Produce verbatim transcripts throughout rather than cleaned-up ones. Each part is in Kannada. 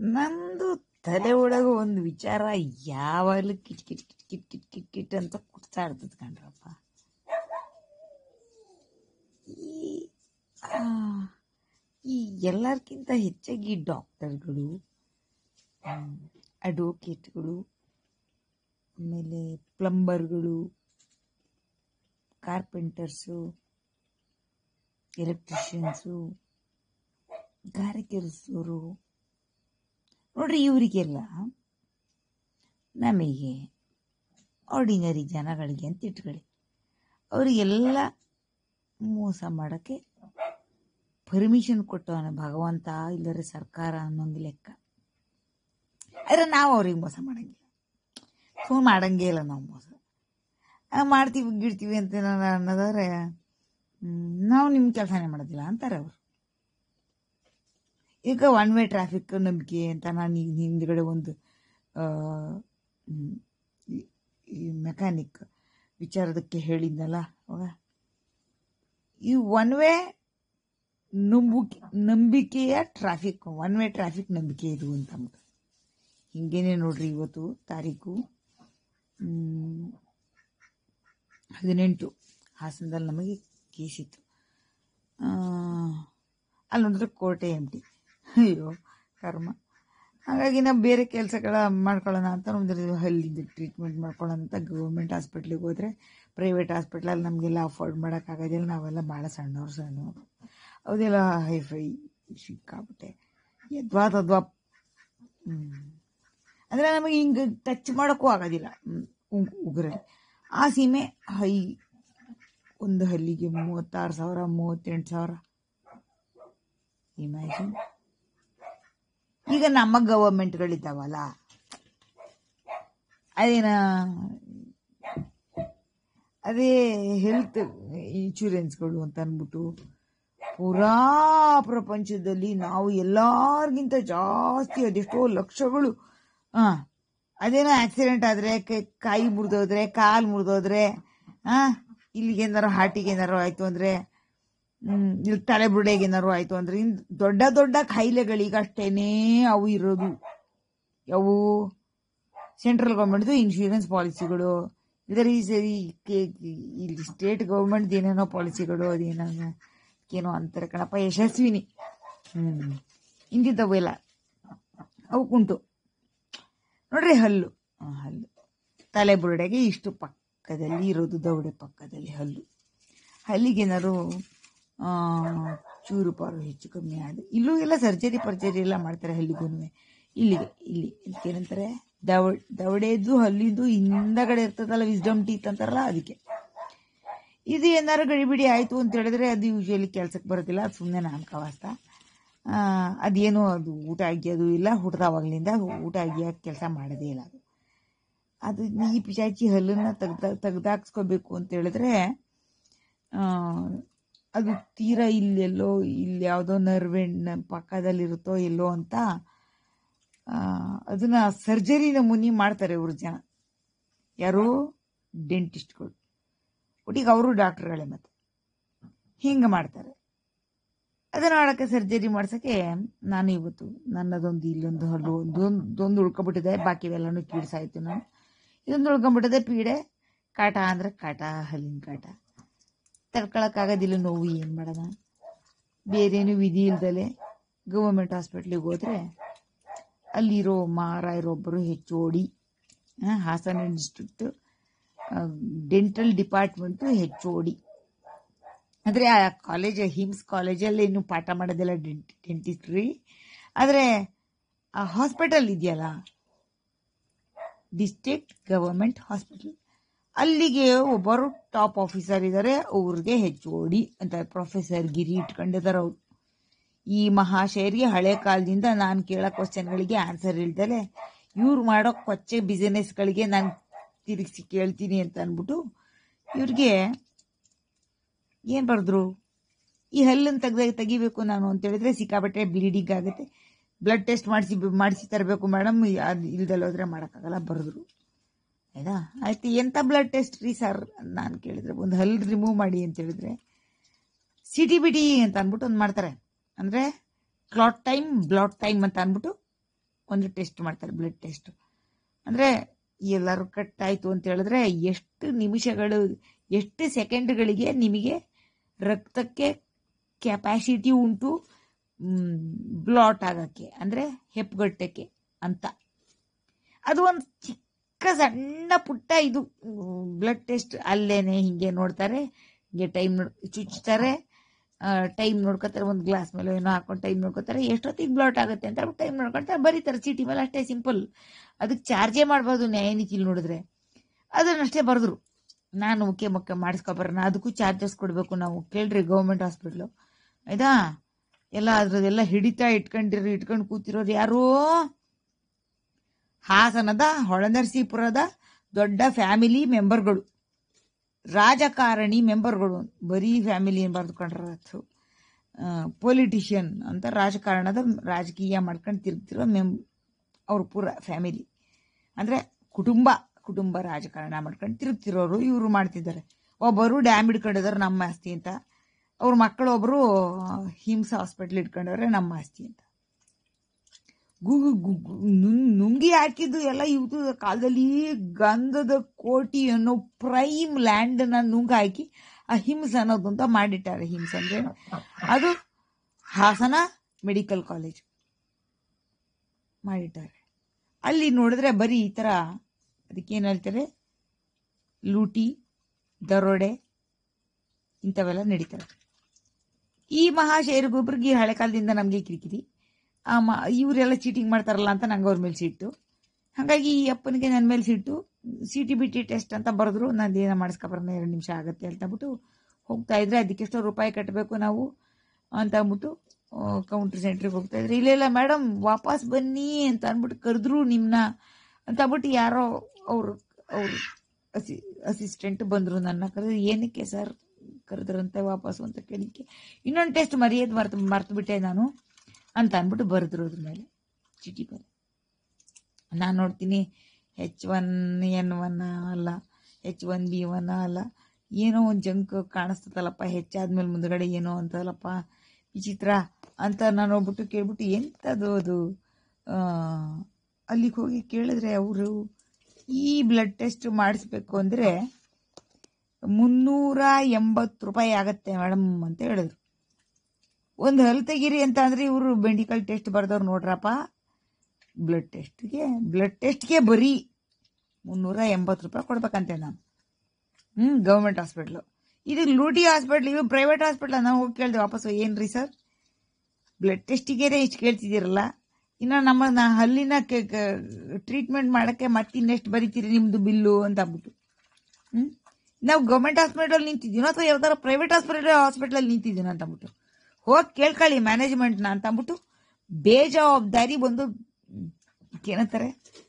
ನಂದು ತಲೆ ಒಳಗೆ ಒಂದು ವಿಚಾರ ಯಾವಾಗಲೂ ಕಿಟ್ ಕಿಟ್ ಕಿಟ್ ಕಿಟ್ ಕಿಟ್ ಕಿಟ್ ಕಿಟ್ ಅಂತ ಕುಡ್ತಾ ಇರ್ತದೆ ಕಣ್ರಪ್ಪ. ಈ ಆ, ಈ ಎಲ್ಲರಿಗಿಂತ ಹೆಚ್ಚಾಗಿ ಡಾಕ್ಟರ್ಗಳು, ಅಡ್ವೊಕೇಟ್ಗಳು, ಆಮೇಲೆ ಪ್ಲಂಬರ್ಗಳು, ಕಾರ್ಪೆಂಟರ್ಸು, ಎಲೆಕ್ಟ್ರಿಷಿಯನ್ಸು, ಗಾರೆ ಕೆಲಸದವರು, ನೋಡ್ರಿ ಇವರಿಗೆಲ್ಲ ನಮಗೆ ಆರ್ಡಿನರಿ ಜನಗಳಿಗೆ ಅಂತ ಇಟ್ಕೊಳ್ಳಿ, ಅವರಿಗೆಲ್ಲ ಮೋಸ ಮಾಡೋಕ್ಕೆ ಪರ್ಮಿಷನ್ ಕೊಟ್ಟವನ ಭಗವಂತ ಇಲ್ಲದ್ರೆ ಸರ್ಕಾರ ಅನ್ನೋಂಗೆ ಲೆಕ್ಕ. ಆದರೆ ನಾವು ಅವ್ರಿಗೆ ಮೋಸ ಮಾಡಂಗಿಲ್ಲ, ಸುಮ್ಮನೆ ಮಾಡಂಗೇ ಇಲ್ಲ ನಾವು ಮೋಸ. ಮಾಡ್ತೀವಿ ಗಿಡ್ತೀವಿ ಅಂತ ಅನ್ನೋದಾದ್ರೆ ನಾವು ನಿಮ್ಮ ಕೆಲಸನೇ ಮಾಡೋದಿಲ್ಲ ಅಂತಾರೆ ಅವರು. ಈಗ ಒನ್ ವೇ ಟ್ರಾಫಿಕ್ ನಂಬಿಕೆ ಅಂತ ನಾನು ಈಗ ಹಿಂದ್ಗಡೆ ಒಂದು ಈ ಮೆಕ್ಯಾನಿಕ್ ವಿಚಾರದಕ್ಕೆ ಹೇಳಿದ್ನಲ್ಲ ಅವಾಗ, ಈ ಒನ್ ವೇ ನಂಬಿಕೆ ನಂಬಿಕೆಯ ಟ್ರಾಫಿಕ್ ಒನ್ ವೇ ಟ್ರಾಫಿಕ್ ನಂಬಿಕೆ ಇದು ಅಂತ ಅಂದ್ಬಿಟ್ಟು ಹಿಂಗೇನೆ ನೋಡ್ರಿ. ಇವತ್ತು ತಾರೀಕು ಹದಿನೆಂಟು ಹಾಸನದಲ್ಲಿ ನಮಗೆ ಕೇಸ್ ಇತ್ತು. ಅಲ್ಲಿ ನೋಡಿದ್ರೆ ಕೋಟೆ ಎಂಟಿ. ಅಯ್ಯೋ ಕರ್ಮ. ಹಾಗಾಗಿ ನಾವು ಬೇರೆ ಕೆಲಸಗಳ ಮಾಡ್ಕೊಳ್ಳೋಣ ಅಂತ ನಮ್ದು ಹಲ್ಲಿದ್ದು ಟ್ರೀಟ್ಮೆಂಟ್ ಮಾಡ್ಕೊಳ್ಳೋಣ ಅಂತ ಗೌರ್ಮೆಂಟ್ ಹಾಸ್ಪಿಟ್ಲಿಗೆ ಹೋದರೆ, ಪ್ರೈವೇಟ್ ಹಾಸ್ಪಿಟ್ಲಲ್ಲಿ ನಮಗೆಲ್ಲ ಅಫೋರ್ಡ್ ಮಾಡೋಕ್ಕಾಗೋದಿಲ್ಲ, ನಾವೆಲ್ಲ ಭಾಳ ಸಣ್ಣವ್ರು ಸಣ್ಣವರು. ಅದೆಲ್ಲ ಹೈಫೈ ಸಿಕ್ಕಾಬಿಟ್ಟೆ ಯದ್ವಾ ತದ್ವಾ. ಅಂದರೆ ನಮಗೆ ಹಿಂಗೆ ಟಚ್ ಮಾಡೋಕ್ಕೂ ಆಗೋದಿಲ್ಲ ಉಗುರಲ್ಲಿ. ಆ ಸೀಮೆ ಹೈ ಒಂದು ಹಲ್ಲಿಗೆ ಮೂವತ್ತಾರು ಸಾವಿರ ಮೂವತ್ತೆಂಟು ಸಾವಿರ ಇಮ್ಯಾಜಿನ್. ಈಗ ನಮ್ಮ ಗವರ್ಮೆಂಟ್ಗಳಿದ್ದಾವಲ್ಲ, ಅದೇನ ಅದೇ ಹೆಲ್ತ್ ಇನ್ಶೂರೆನ್ಸ್ಗಳು ಅಂತ ಅಂದ್ಬಿಟ್ಟು ಪೂರಾ ಪ್ರಪಂಚದಲ್ಲಿ ನಾವು ಎಲ್ಲರಿಗಿಂತ ಜಾಸ್ತಿ ಅದೆಷ್ಟೋ ಲಕ್ಷಗಳು. ಹಾಂ, ಅದೇನೋ ಆಕ್ಸಿಡೆಂಟ್ ಆದರೆ, ಕೈ ಮುರಿದೋದ್ರೆ, ಕಾಲು ಮುರಿದೋದ್ರೆ, ಹಾಂ ಇಲ್ಲಿಗೆ ಏನಾರು ಹಾರ್ಟಿಗೆ ಏನಾರು ಆಯಿತು ಅಂದರೆ, ಇಲ್ಲಿ ತಲೆ ಬುರುಡೆಗೆ ಏನಾರು ಆಯಿತು ಅಂದರೆ, ಇನ್ನು ದೊಡ್ಡ ದೊಡ್ಡ ಕಾಯಿಲೆಗಳಿಗೆ ಅಷ್ಟೇನೇ ಅವು ಇರೋದು. ಅವು ಸೆಂಟ್ರಲ್ ಗೌರ್ಮೆಂಟ್ದು ಇನ್ಶೂರೆನ್ಸ್ ಪಾಲಿಸಿಗಳು, ಇದರ ಈ ಸರಿ ಇಲ್ಲಿ ಸ್ಟೇಟ್ ಗೌರ್ಮೆಂಟ್ದು ಏನೇನೋ ಪಾಲಿಸಿಗಳು, ಅದೇನೋ ಏನೋ ಅಂತಾರೆ ಕಣಪ್ಪ, ಯಶಸ್ವಿನಿ. ಹ್ಞೂ ಇಂತಿದ್ದವು ಎಲ್ಲ ಅವಕ್ಕುಂಟು ನೋಡ್ರಿ. ಹಲ್ಲು ಹಲ್ಲು ತಲೆ ಬುರುಡೆಗೆ ಇಷ್ಟು ಪಕ್ಕದಲ್ಲಿ ಇರೋದು, ದವಡೆ ಪಕ್ಕದಲ್ಲಿ ಹಲ್ಲು. ಹಲ್ಲಿಗೇನಾರು ಚೂರು ಪಾರು ಹೆಚ್ಚು ಕಮ್ಮಿ ಆದ ಇಲ್ಲೂ ಎಲ್ಲ ಸರ್ಜರಿ ಪರ್ಜರಿ ಎಲ್ಲ ಮಾಡ್ತಾರೆ ಹಲ್ಲಿಗೂ. ಇಲ್ಲಿಗೆ ಇಲ್ಲಿ ಏನಂತಾರೆ, ದವ ದವಡೆದು ಹಲ್ಲಿದ್ದು ಹಿಂದಗಡೆ ಇರ್ತದಲ್ಲ, ವಿಸ್ಡಮ್ ಟೀತ್ ಅಂತಾರಲ್ಲ, ಅದಕ್ಕೆ. ಇದು ಏನಾರು ಗಡಿಬಿಡಿ ಆಯಿತು ಅಂತ ಹೇಳಿದ್ರೆ ಅದು ಯೂಶಲಿ ಕೆಲಸಕ್ಕೆ ಬರೋದಿಲ್ಲ, ಅದು ಸುಮ್ಮನೆ ನಾಮಕವಾಸ್ತ. ಅದೇನು ಅದು ಊಟ ಆಗಿಯೋದು ಇಲ್ಲ, ಹುಟ್ಟಿದವಾಗಲಿಂದ ಊಟ ಆಗಿಯಾಕ ಕೆಲಸ ಮಾಡೋದೇ ಇಲ್ಲ ಅದು. ಅದು ಈ ಪಿಶಾಚಿ ಹಲ್ಲನ್ನು ತೆಗ್ದ ತೆಗ್ದಾಕ್ಸ್ಕೋಬೇಕು ಅಂತ ಹೇಳಿದ್ರೆ ಅದು ತೀರಾ ಇಲ್ಲೆಲ್ಲೋ ಇಲ್ಲಿ ಯಾವುದೋ ನರ್ವೆಣ್ಣ ಪಕ್ಕದಲ್ಲಿರುತ್ತೋ ಎಲ್ಲೋ ಅಂತ ಅದನ್ನು ಸರ್ಜರಿ ನಮೂನಿ ಮಾಡ್ತಾರೆ ಇವರು ಜನ. ಯಾರು? ಡೆಂಟಿಸ್ಟ್ಗಳು. ಒಟ್ಟಿಗೆ ಅವರು ಡಾಕ್ಟ್ರುಗಳೇ ಮತ್ತೆ ಹಿಂಗೆ ಮಾಡ್ತಾರೆ. ಅದನ್ನು ಮಾಡೋಕ್ಕೆ ಸರ್ಜರಿ ಮಾಡ್ಸೋಕ್ಕೆ ನಾನು ಇವತ್ತು ನನ್ನದೊಂದು ಇಲ್ಲೊಂದು ಹಲ್ಲು ಒಂದೊಂದು ಉಳ್ಕೊಬಿಟ್ಟಿದೆ, ಬಾಕಿವೆಲ್ಲನೂ ಕೀಡ್ಸಾಯ್ತು. ನಾನು ಇದೊಂದು ಉಳ್ಕೊಂಬಿಟ್ಟಿದೆ, ಪೀಡೆ ಕಾಟ ಅಂದರೆ ಕಾಟ, ಹಲ್ಲಿನ ಕಾಟ ತಡ್ಕೊಳಕ್ಕಾಗೋದಿಲ್ಲ ನೋವು. ಏನು ಮಾಡೋಣ, ಬೇರೇನು ವಿಧಿ ಇಲ್ದಲೆ ಗವರ್ಮೆಂಟ್ ಹಾಸ್ಪಿಟ್ಲಿಗೆ ಹೋದರೆ ಅಲ್ಲಿರೋ ಮಾರಾಯರೊಬ್ಬರು ಹೆಚ್ಚು ಓಡಿ, ಹಾಸನ ಇನ್ಸ್ಟಿಟ್ಯೂಟ್ ಡೆಂಟಲ್ ಡಿಪಾರ್ಟ್ಮೆಂಟು ಹೆಚ್ಚು ಓಡಿ. ಅಂದರೆ ಆ ಕಾಲೇಜ್ ಹಿಮ್ಸ್ ಕಾಲೇಜಲ್ಲಿ ಇನ್ನೂ ಪಾಠ ಮಾಡೋದಿಲ್ಲ ಡೆಂಟಿ ಡೆಂಟಿಸ್ಟ್ರಿ. ಆದರೆ ಆ ಹಾಸ್ಪಿಟಲ್ ಇದೆಯಲ್ಲ, ಡಿಸ್ಟ್ರಿಕ್ಟ್ ಗವರ್ಮೆಂಟ್ ಹಾಸ್ಪಿಟಲ್, ಅಲ್ಲಿಗೆ ಒಬ್ಬರು ಟಾಪ್ ಆಫೀಸರ್ ಇದ್ದಾರೆ, ಅವ್ರಿಗೆ ಹೆಚ್ಚು ಓಡಿ ಅಂತ ಪ್ರೊಫೆಸರ್ ಗಿರಿ ಇಟ್ಕೊಂಡಿದ್ದಾರೆ ಅವರು. ಈ ಮಹಾಶಯರಿಗೆ ಹಳೆ ಕಾಲದಿಂದ ನಾನು ಕೇಳೋ ಕ್ವಶನ್ಗಳಿಗೆ ಆನ್ಸರ್ ಇಲ್ದಲೆ ಇವ್ರು ಮಾಡೋ ಕೊಚ್ಚೆ ಬಿಸಿನೆಸ್ಗಳಿಗೆ ನಾನು ತಿರುಗಿಸಿ ಕೇಳ್ತೀನಿ ಅಂತ ಅಂದ್ಬಿಟ್ಟು ಇವ್ರಿಗೆ ಏನು ಬರೆದ್ರು, ಈ ಹಲ್ಲನ್ನು ತೆಗ್ದಾಗ ತೆಗಿಬೇಕು ನಾನು ಅಂತ ಹೇಳಿದ್ರೆ ಸಿಕ್ಕಾಬಟ್ಟೆ ಬ್ಲೀಡಿಂಗ್ ಆಗುತ್ತೆ, ಬ್ಲಡ್ ಟೆಸ್ಟ್ ಮಾಡಿಸಿ ಮಾಡಿಸಿ ತರಬೇಕು ಮೇಡಮ್, ಅದು ಇಲ್ದಲ್ಲ ಹೋದ್ರೆ ಮಾಡೋಕ್ಕಾಗಲ್ಲ ಬರೆದ್ರು. ಆಯ್ತಾ, ಆಯ್ತು ಎಂಥ ಬ್ಲಡ್ ಟೆಸ್ಟ್ ರೀ ಸರ್ ನಾನು ಕೇಳಿದ್ರೆ, ಒಂದು ಹಲ್ಲು ರಿಮೂವ್ ಮಾಡಿ ಅಂತ ಹೇಳಿದ್ರೆ ಸಿ ಟಿ ಬಿ ಟಿ ಅಂತ ಅಂದ್ಬಿಟ್ಟು ಒಂದು ಮಾಡ್ತಾರೆ. ಅಂದರೆ ಕ್ಲಾಟ್ ಟೈಮ್ ಬ್ಲಾಟ್ ಟೈಮ್ ಅಂತ ಅಂದ್ಬಿಟ್ಟು ಒಂದು ಟೆಸ್ಟ್ ಮಾಡ್ತಾರೆ, ಬ್ಲಡ್ ಟೆಸ್ಟ್. ಅಂದರೆ ಎಲ್ಲರೂ ಕಟ್ಟಾಯಿತು ಅಂತ ಹೇಳಿದ್ರೆ ಎಷ್ಟು ನಿಮಿಷಗಳು, ಎಷ್ಟು ಸೆಕೆಂಡ್ಗಳಿಗೆ ನಿಮಗೆ ರಕ್ತಕ್ಕೆ ಕೆಪಾಸಿಟಿ ಉಂಟು ಬ್ಲಾಟ್ ಆಗೋಕ್ಕೆ, ಅಂದರೆ ಹೆಪ್ಪುಗಟ್ಟಕ್ಕೆ ಅಂತ. ಅದು ಒಂದು ಚಿಕ್ಕ ಸಣ್ಣ ಪುಟ್ಟ ಇದು ಬ್ಲಡ್ ಟೆಸ್ಟ್. ಅಲ್ಲೇನೆ ಹಿಂಗೆ ನೋಡ್ತಾರೆ, ಹಿಂಗೆ ಟೈಮ್ ನೋಡ್ ಚುಚ್ತಾರೆ, ಟೈಮ್ ನೋಡ್ಕೊತಾರೆ, ಒಂದು ಗ್ಲಾಸ್ ಮೇಲೆ ಏನೋ ಹಾಕೊಂಡು ಟೈಮ್ ನೋಡ್ಕೊತಾರೆ, ಎಷ್ಟೊತ್ತಿಗೆ ಬ್ಲಾಟ್ ಆಗುತ್ತೆ ಅಂತ ಟೈಮ್ ನೋಡ್ಕೊಳ್ತಾರೆ, ಬರೀತಾರೆ ಚೀಟಿ ಮೇಲೆ. ಅಷ್ಟೇ ಸಿಂಪಲ್. ಅದಕ್ಕೆ ಚಾರ್ಜೇ ಮಾಡ್ಬೋದು ನ್ಯಾಯನೀತಿಲಿ ನೋಡಿದ್ರೆ. ಅದನ್ನಷ್ಟೇ ಬರೆದ್ರು. ನಾನು ಮುಖ್ಯ ಮುಖ್ಯ ಮಾಡಿಸ್ಕೊಬರೋಣ, ಅದಕ್ಕೂ ಚಾರ್ಜಸ್ ಕೊಡಬೇಕು ನಾವು. ಕೇಳ್ರಿ ಗೌರ್ಮೆಂಟ್ ಹಾಸ್ಪಿಟ್ಲು ಆಯ್ತಾ. ಎಲ್ಲ ಅದ್ರದ್ದೆಲ್ಲ ಹಿಡಿತಾ ಇಟ್ಕೊಂಡಿರೋ ಇಟ್ಕೊಂಡು ಕೂತಿರೋರು ಯಾರು? ಹಾಸನದ ಹೊಳೆನರಸೀಪುರದ ದೊಡ್ಡ ಫ್ಯಾಮಿಲಿ ಮೆಂಬರ್ಗಳು, ರಾಜಕಾರಣಿ ಮೆಂಬರ್ಗಳು. ಬರೀ ಫ್ಯಾಮಿಲಿ ಏನು ಬರೆದುಕೊಂಡ್ರು, ಪೊಲಿಟಿಷಿಯನ್ ಅಂತ ರಾಜಕಾರಣದ ರಾಜಕೀಯ ಮಾಡ್ಕೊಂಡು ತಿರುಗ್ತಿರೋ ಮೆಂ ಅವ್ರ ಪೂರ ಫ್ಯಾಮಿಲಿ, ಅಂದರೆ ಕುಟುಂಬ ಕುಟುಂಬ ರಾಜಕಾರಣ ಮಾಡ್ಕೊಂಡು ತಿರುಗ್ತಿರೋರು ಇವರು ಮಾಡ್ತಿದ್ದಾರೆ. ಒಬ್ಬರು ಡ್ಯಾಮ್ ಇಟ್ಕೊಂಡಿದ್ದಾರೆ ನಮ್ಮ ಆಸ್ತಿ ಅಂತ, ಅವ್ರ ಮಕ್ಕಳು ಒಬ್ಬರು ಹಿಮ್ಸ್ ಹಾಸ್ಪಿಟ್ಲ್ ಇಟ್ಕೊಂಡವ್ರೆ ನಮ್ಮ ಆಸ್ತಿ ಅಂತ. ಗುಗು ನುಂಗಿ ಹಾಕಿದ್ದು ಎಲ್ಲ ಇವತ್ತು ಕಾಲದಲ್ಲಿ ಗಂಧದ ಕೋಟಿ ಅನ್ನೋ ಪ್ರೈಮ್ ಲ್ಯಾಂಡನ್ನ ನುಂಗಿ ಹಾಕಿ ಆ ಹಿಮ್ಸ್ ಅನ್ನೋದು ಅಂತ ಮಾಡಿಟ್ಟಾರೆ. ಹಿಮ್ಸ್ ಅಂದರೆ ಅದು ಹಾಸನ ಮೆಡಿಕಲ್ ಕಾಲೇಜ್ ಮಾಡಿಟ್ಟಾರೆ. ಅಲ್ಲಿ ನೋಡಿದ್ರೆ ಬರೀ ಈ ಥರ, ಅದಕ್ಕೇನು ಹೇಳ್ತಾರೆ, ಲೂಟಿ ದರೋಡೆ ಇಂಥವೆಲ್ಲ ನಡೀತಾರೆ. ಈ ಮಹಾಶಯರಿಗೊಬ್ರಿಗೆ ಹಳೆ ಕಾಲದಿಂದ ನಮಗೆ ಕಿರಿಕಿರಿ, ಆ ಮ ಇವರೆಲ್ಲ ಚೀಟಿಂಗ್ ಮಾಡ್ತಾರಲ್ಲ ಅಂತ ನಂಗೆ ಅವ್ರ ಮೇಲೆ ಸಿಟ್ಟು. ಹಾಗಾಗಿ ಈ ಅಪ್ಪನಿಗೆ ನನ್ನ ಮೇಲೆ ಸಿಟ್ಟು. C T B T test ಅಂತ ಬರೆದ್ರು, ನಾನು ಏನೋ ಮಾಡಿಸ್ಕೊಬರೋಣ, ಎರಡು ನಿಮಿಷ ಆಗುತ್ತೆ ಅಂತ ಅಂದ್ಬಿಟ್ಟು ಹೋಗ್ತಾ ಇದ್ರೆ, ಅದಕ್ಕೆ ಎಷ್ಟೋ ರೂಪಾಯಿ ಕಟ್ಟಬೇಕು ನಾವು ಅಂತ ಅಂದ್ಬಿಟ್ಟು ಕೌಂಟ್ರ್ ಸೆಂಟ್ರಿಗೆ ಹೋಗ್ತಾ ಇದ್ರೆ, ಇಲ್ಲ ಇಲ್ಲ ಮೇಡಮ್ ವಾಪಸ್ ಬನ್ನಿ ಅಂತ ಅಂದ್ಬಿಟ್ಟು ಕರೆದ್ರು ನಿಮ್ಮನ್ನ ಅಂತ ಅಂದ್ಬಿಟ್ಟು ಯಾರೋ ಅವರು ಅವರು ಅಸಿ ಅಸಿಸ್ಟೆಂಟ್ ಬಂದರು. ನನ್ನ ಕರೆದು ಏನಕ್ಕೆ ಸರ್ ಕರೆದ್ರಂತೆ ವಾಪಸ್ಸು ಅಂತ ಕೇಳಿಕ್ಕೆ, ಇನ್ನೊಂದು ಟೆಸ್ಟ್ ಮರೆಯೋದು ಮರ್ತು ಮರ್ತು ಬಿಟ್ಟೆ ನಾನು ಅಂತ ಅಂದ್ಬಿಟ್ಟು ಬರೆದ್ರು ಅದ್ರ ಮೇಲೆ ಚೀಟಿ ಮೇಲೆ. ನಾನು ನೋಡ್ತೀನಿ ಹೆಚ್ ಒನ್ ಎನ್ ಒನ್ ಅಲ್ಲ, ಹೆಚ್ ಒನ್ ಬಿ ಒನ್ ಅಲ್ಲ, ಏನೋ ಒಂದು ಜಂಕ್ ಕಾಣಿಸ್ತದಲ್ಲಪ್ಪ, ಹೆಚ್ಚಾದ್ಮೇಲೆ ಮುಂದ್ಗಡೆ ಏನೋ ಅಂತದಲ್ಲಪ್ಪ ವಿಚಿತ್ರ ಅಂತ ನಾನು ಹೋಗ್ಬಿಟ್ಟು ಕೇಳ್ಬಿಟ್ಟು ಎಂಥದ್ದು ಅದು. ಅಲ್ಲಿಗೆ ಹೋಗಿ ಕೇಳಿದ್ರೆ ಅವರು ಈ ಬ್ಲಡ್ ಟೆಸ್ಟ್ ಮಾಡಿಸ್ಬೇಕು ಅಂದರೆ ಮುನ್ನೂರ ಎಂಬತ್ತು ರೂಪಾಯಿ ಆಗತ್ತೆ ಮೇಡಮ್ ಅಂತ ಹೇಳಿದ್ರು. ಒಂದು ಹಲ್ ತೆಗೀರಿ ಅಂತ ಅಂದರೆ ಇವರು ಮೆಡಿಕಲ್ ಟೆಸ್ಟ್ ಬರೆದವ್ರು ನೋಡ್ರಪ್ಪ, ಬ್ಲಡ್ ಟೆಸ್ಟ್ಗೆ ಬ್ಲಡ್ ಟೆಸ್ಟ್ಗೆ ಬರೀ ಮುನ್ನೂರ ಎಂಬತ್ತು ರೂಪಾಯಿ ಕೊಡ್ಬೇಕಂತೆ ನಾನು. ಹ್ಞೂ ಗೌರ್ಮೆಂಟ್ ಹಾಸ್ಪಿಟ್ಲು ಇದು ಲೂಟಿ ಹಾಸ್ಪಿಟ್ಲ್, ಇವು ಪ್ರೈವೇಟ್ ಹಾಸ್ಪಿಟ್ಲ. ನಾವು ಹೋಗಿ ಕೇಳಿದೆ ವಾಪಸ್ಸು, ಏನು ರೀ ಸರ್ ಬ್ಲಡ್ ಟೆಸ್ಟಿಗೆ ಇಷ್ಟು ಕೇಳ್ತಿದ್ದೀರಲ್ಲ, ಇನ್ನು ನಮ್ಮ ಹಲ್ಲಿನ ಟ್ರೀಟ್ಮೆಂಟ್ ಮಾಡೋಕ್ಕೆ ಮತ್ತೆ ಇನ್ನೆಷ್ಟು ಬರೀತೀರಿ ನಿಮ್ಮದು ಬಿಲ್ಲು ಅಂತ ಅಂದ್ಬಿಟ್ಟು. ಹ್ಞೂ ನಾವು ಗೌರ್ಮೆಂಟ್ ಹಾಸ್ಪಿಟಲ್ ನಿಂತಿದ್ದೀನೋ ಅಥವಾ ಯಾವ್ದಾರ ಪ್ರೈವೇಟ್ ಹಾಸ್ಪಿಟಲ್ ಹಾಸ್ಪಿಟ್ಲಲ್ಲಿ ನಿಂತಿದ್ದೀನೋ ಅಂತ ಅಂದ್ಬಿಟ್ಟು ಹೋಗಿ ಕೇಳ್ಕೊಳ್ಳಿ ಮ್ಯಾನೇಜ್ಮೆಂಟ್ನ ಅಂತ ಅಂದ್ಬಿಟ್ಟು ಬೇಜವಾಬ್ದಾರಿ ಬಂದು ಏನಂತಾರೆ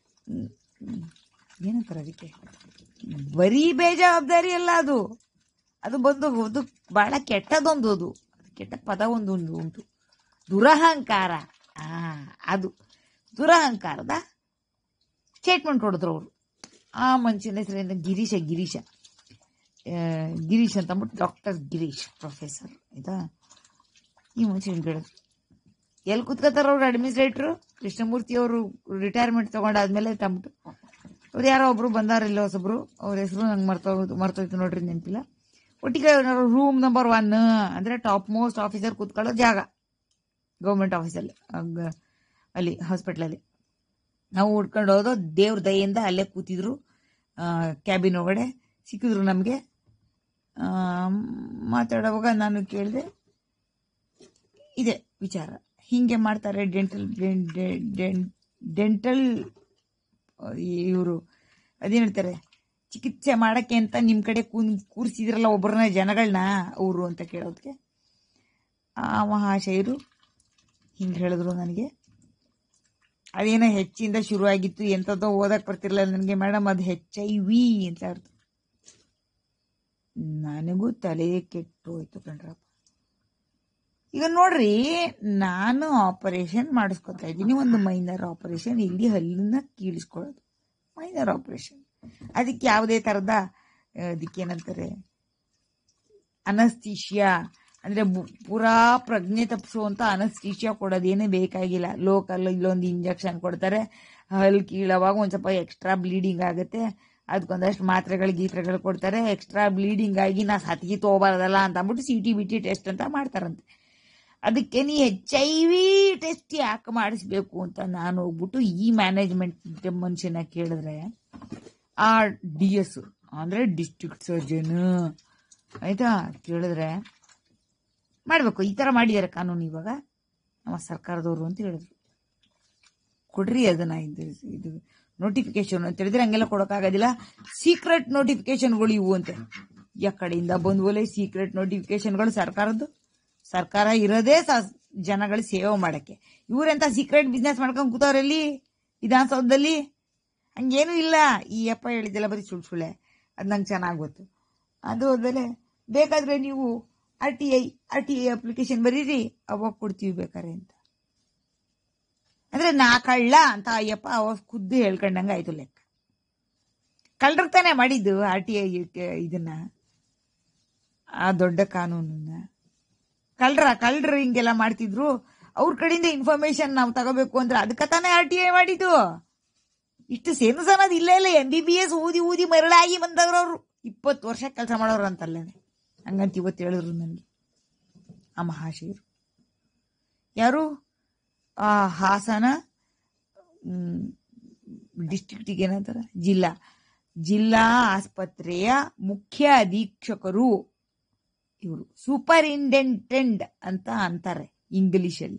ಏನಂತಾರೆ ಅದಕ್ಕೆ, ಬರೀ ಬೇಜವಾಬ್ದಾರಿ ಅಲ್ಲ ಅದು, ಅದು ಬಂದು ಅದು ಭಾಳ ಕೆಟ್ಟದೊಂದು, ಅದು ಕೆಟ್ಟ ಪದ ಒಂದು ಒಂದು ಉಂಟು, ದುರಹಂಕಾರ. ಆ ಅದು ದುರಹಂಕಾರದ ಸ್ಟೇಟ್ಮೆಂಟ್ ಹೊಡೆದ್ರು ಅವರು. ಆ ಮನುಷ್ಯನ ಹೆಸರೇನು ಗಿರೀಶ ಗಿರೀಶ ಗಿರೀಶ್ ಅಂತ ಅಂದ್ಬಿಟ್ಟು, ಡಾಕ್ಟರ್ ಗಿರೀಶ್ ಪ್ರೊಫೆಸರ್ ಆಯ್ತಾ. ಈ ಮನುಷ್ಯನ ಹೇಳಿದ್ರು ಎಲ್ಲಿ ಕೂತ್ಕೋತಾರ ಅವ್ರು ಅಡ್ಮಿನಿಸ್ಟ್ರೇಟ್ರು, ಕೃಷ್ಣಮೂರ್ತಿ ಅವರು ರಿಟೈರ್ಮೆಂಟ್ ತೊಗೊಂಡಾದ್ಮೇಲೆ ತಂದ್ಬಿಟ್ಟು ಅವ್ರು ಯಾರೋ ಒಬ್ರು ಬಂದಾರಿಲ್ಲ ಹೊಸಬ್ರು, ಅವ್ರ ಹೆಸರು ನಂಗೆ ಮರ್ತೋದು ಮರ್ತೋಯ್ತು ನೋಡ್ರಿ, ನೆನಪಿಲ್ಲ. ಒಟ್ಟಿಗೆ ರೂಮ್ ನಂಬರ್ ಒನ್ ಅಂದರೆ ಟಾಪ್ ಮೋಸ್ಟ್ ಆಫೀಸರ್ ಕೂತ್ಕೊಳ್ಳೋ ಜಾಗ ಗೌರ್ಮೆಂಟ್ ಆಫೀಸಲ್ಲಿ, ಅಲ್ಲಿ ಹಾಸ್ಪಿಟ್ಲಲ್ಲಿ. ನಾವು ಹುಡ್ಕೊಂಡು ಹೋದೋ ದೇವ್ರ ದಯೆಯಿಂದ ಅಲ್ಲೇ ಕೂತಿದ್ರು, ಕ್ಯಾಬಿನ್ ಒಳಗಡೆ ಸಿಕ್ಕಿದ್ರು ನಮಗೆ. ಮಾತಾಡುವಾಗ ನಾನು ಕೇಳಿದೆ, ಇದೆ ವಿಚಾರ, ಹೀಗೆ ಮಾಡ್ತಾರೆ ಡೆಂಟಲ್ ಡೆಂಟಲ್ ಇವರು ಅದೇನು ಹೇಳ್ತಾರೆ ಚಿಕಿತ್ಸೆ ಮಾಡೋಕ್ಕೆ ಅಂತ ನಿಮ್ಮ ಕಡೆ ಕೂ ಕೂರಿಸಿದ್ರಲ್ಲ ಒಬ್ಬರನ್ನ ಜನಗಳನ್ನ ಅವರು ಅಂತ ಕೇಳೋದಕ್ಕೆ ಆ ಮಹಾಶಯರು ಹಿಂಗೆ ಹೇಳಿದ್ರು ನನಗೆ. ಅದೇನೋ ಹೆಚ್ಚಿಂದ ಶುರುವಾಗಿತ್ತು, ಎಂಥದ್ದೋ ಓದಕ್ಕೆ ಬರ್ತಿರ್ಲಿಲ್ಲ ನನಗೆ ಮೇಡಮ್, ಅದು ಹೆಚ್ ಐ ವಿ ಅಂತ ಅರ್ಥ. ನನಗೂ ತಲೆ ಕೆಟ್ಟು ಹೋಯ್ತು ಕಣ್ರಪ್ಪ. ಈಗ ನೋಡ್ರಿ, ನಾನು ಆಪರೇಷನ್ ಮಾಡಿಸ್ಕೊತಾ ಇದ್ದೀನಿ, ಒಂದು ಮೈನರ್ ಆಪರೇಷನ್, ಇಲ್ಲಿ ಹಲ್ಲನ್ನ ಕೀಳಿಸ್ಕೊಳ್ಳೋದು ಮೈನರ್ ಆಪರೇಷನ್. ಅದಕ್ಕೆ ಯಾವುದೇ ಥರದ ಅದಕ್ಕೇನಂತಾರೆ ಅನಸ್ತೀಶಿಯಾ ಅಂದರೆ ಪೂರಾ ಪ್ರಜ್ಞೆ ತಪ್ಪಿಸುವಂಥ ಅನಸ್ತೀಶಿಯಾ ಕೊಡೋದೇನೇ ಬೇಕಾಗಿಲ್ಲ. ಲೋಕಲ್ ಇಲ್ಲೊಂದು ಇಂಜೆಕ್ಷನ್ ಕೊಡ್ತಾರೆ, ಹಲ್ ಕೀಳವಾಗ ಒಂದು ಸ್ವಲ್ಪ ಎಕ್ಸ್ಟ್ರಾ ಬ್ಲೀಡಿಂಗ್ ಆಗುತ್ತೆ, ಅದಕ್ಕೊಂದಷ್ಟು ಮಾತ್ರೆಗಳು ಗೀತ್ರೆಗಳು ಕೊಡ್ತಾರೆ, ಎಕ್ಸ್ಟ್ರಾ ಬ್ಲೀಡಿಂಗ್ ಆಗಿ ನಾ ಸತ್ತಿಗೆ ತಗೋಬಾರ್ದಲ್ಲ ಅಂತ ಅಂದ್ಬಿಟ್ಟು C T B T test ಅಂತ ಮಾಡ್ತಾರಂತೆ. ಅದಕ್ಕೆ ನೀ ಎಚ್ ಐ ವಿ ಟೆಸ್ಟ್ ಯಾಕೆ ಮಾಡಿಸ್ಬೇಕು ಅಂತ ನಾನು ಹೋಗ್ಬಿಟ್ಟು ಈ ಮ್ಯಾನೇಜ್ಮೆಂಟ್ ಮನುಷ್ಯನ ಕೇಳಿದ್ರೆ, ಆ ಡಿ ಎಸ್ ಅಂದರೆ ಡಿಸ್ಟ್ರಿಕ್ಟ್ ಸರ್ಜನ್ ಆಯಿತಾ ಕೇಳಿದ್ರೆ ಮಾಡಬೇಕು, ಈ ಥರ ಮಾಡಿದ್ದಾರೆ ಕಾನೂನು ಇವಾಗ ನಮ್ಮ ಸರ್ಕಾರದವರು ಅಂತ ಹೇಳಿದ್ರು. ಕೊಡ್ರಿ ಅದನ್ನ, ಇದು ಇದು ನೋಟಿಫಿಕೇಶನ್ ಅಂತ ಹೇಳಿದ್ರೆ ಹಂಗೆಲ್ಲ ಕೊಡೋಕ್ಕಾಗೋದಿಲ್ಲ, ಸೀಕ್ರೆಟ್ ನೋಟಿಫಿಕೇಶನ್ಗಳು ಇವು ಅಂತ. ಯಾ ಕಡೆಯಿಂದ ಬಂದ್ವಲೆ ಸೀಕ್ರೆಟ್ ನೋಟಿಫಿಕೇಶನ್ಗಳು ಸರ್ಕಾರದ್ದು? ಸರ್ಕಾರ ಇರೋದೇ ಸ ಜನಗಳ ಸೇವೆ ಮಾಡೋಕ್ಕೆ. ಇವರೆಂತ ಸೀಕ್ರೆಟ್ ಬಿಸ್ನೆಸ್ ಮಾಡ್ಕೊಂಡು ಕೂತವ್ರಲ್ಲಿ ವಿಧಾನಸೌಧದಲ್ಲಿ? ಹಂಗೇನೂ ಇಲ್ಲ. ಈ ಅಪ್ಪ ಹೇಳಿದ್ದೆಲ್ಲ ಬರೀ ಸುಳ್ಳು ಸುಳ್ಳೆ, ಅದು ನಂಗೆ ಚೆನ್ನಾಗಿ ಗೊತ್ತು. ಅದು ಹೋದ್ಮೇಲೆ ಬೇಕಾದರೆ ನೀವು R T I R T I application ಬರೀರಿ, ಅವಾಗ ಕೊಡ್ತೀವಿ ಬೇಕಾರೆ ಅಂತ. ಅಂದರೆ ನಾ ಕಳ್ಳ ಅಂತ ಅಯ್ಯಪ್ಪ ಅವಾಗ ಖುದ್ದು ಹೇಳ್ಕೊಂಡಂಗೆ ಆಯ್ತು ಲೆಕ್ಕ. ಕಳ್ಳರು ತಾನೇ ಮಾಡಿದ್ದು ಆರ್ ಟಿ ಐ ಇದನ್ನ, ಆ ದೊಡ್ಡ ಕಾನೂನನ್ನ. ಕಳ್ಳರ ಕಳ್ಳರು ಹಿಂಗೆಲ್ಲ ಮಾಡ್ತಿದ್ರು, ಅವ್ರ ಕಡೆಯಿಂದ ಇನ್ಫಾರ್ಮೇಶನ್ ನಾವು ತಗೋಬೇಕು ಅಂದ್ರೆ ಅದಕ್ಕೆ ತಾನೇ ಆರ್ ಟಿ ಐ ಮಾಡಿದ್ದು. ಇಷ್ಟು ಸೇನ್ಸ್ ಅನ್ನೋದು ಇಲ್ಲೇ ಇಲ್ಲ. ಎಂ ಬಿ ಬಿ ಎಸ್ ಓದಿ ಓದಿ ಮರಳಾಗಿ ಬಂದವ್ರು ಅವರು, ಇಪ್ಪತ್ತು ವರ್ಷ ಕೆಲಸ ಮಾಡೋರು ಅಂತಲ್ಲೇ. ಹಂಗಂತ ಇವತ್ತು ಹೇಳಿದ್ರು ನನಗೆ ಆ ಮಹಾಶಯರು. ಯಾರು? ಆ ಹಾಸನ ಡಿಸ್ಟ್ರಿಕ್ಟಿಗೆ ಏನಂತಾರೆ, ಜಿಲ್ಲಾ ಜಿಲ್ಲಾ ಆಸ್ಪತ್ರೆಯ ಮುಖ್ಯ ಅಧೀಕ್ಷಕರು ಇವರು. ಸೂಪರಿಂಟೆಂಡೆಂಟ್ ಅಂತ ಅಂತಾರೆ ಇಂಗ್ಲಿಷಲ್ಲಿ.